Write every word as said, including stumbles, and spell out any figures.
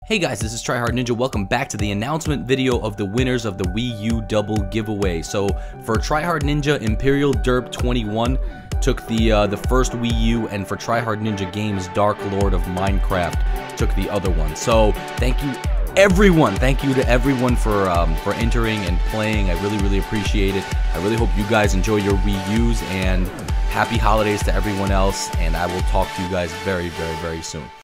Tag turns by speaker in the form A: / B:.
A: Hey guys, this is Tryhard Ninja. Welcome back to the announcement video of the winners of the Wii U double giveaway. So for Tryhard Ninja, Imperial Derp twenty-one took the uh, the first Wii U, and for Tryhard Ninja Games, Dark Lord of Minecraft took the other one. So thank you everyone, thank you to everyone for um, for entering and playing. I really really appreciate it. I really hope you guys enjoy your Wii Us, and happy holidays to everyone else, and I will talk to you guys very very very soon.